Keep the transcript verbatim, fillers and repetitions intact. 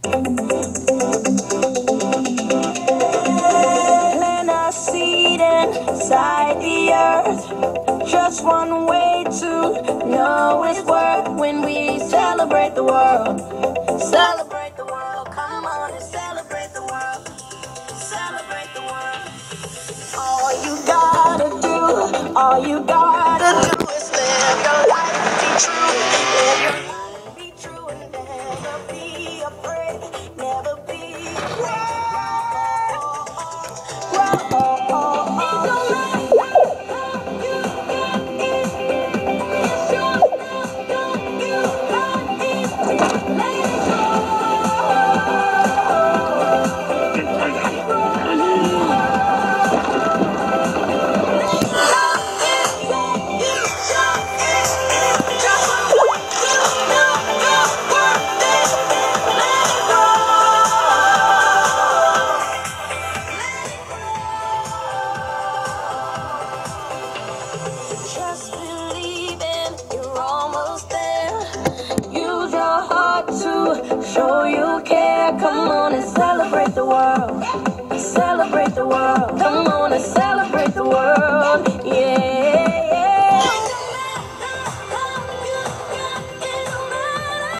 Plant a seed inside the earth. Just one way to know its worth. When we celebrate the world, celebrate the world. Come on and celebrate the world, celebrate the world. All you gotta do, all you gotta do is live your life, be true, live your life, be true, and never be afraid, never be afraid. Just believing you're almost there. Use your heart to show you care. Come on and celebrate the world. Celebrate the world. Come on and celebrate.